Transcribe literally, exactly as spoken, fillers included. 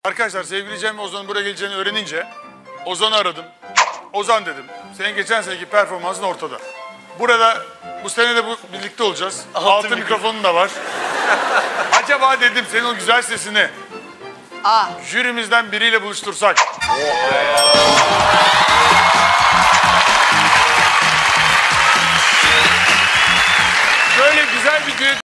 Arkadaşlar sevgili Cem ve Ozan'ın buraya geleceğini öğrenince Ozan'ı aradım. Ozan dedim, senin geçen seneki performansın ortada. Burada bu sene de bu birlikte olacağız. Altı, Altı mikrofonun da var. Acaba dedim senin o güzel sesini Aa. jürimizden biriyle buluştursak. Oh.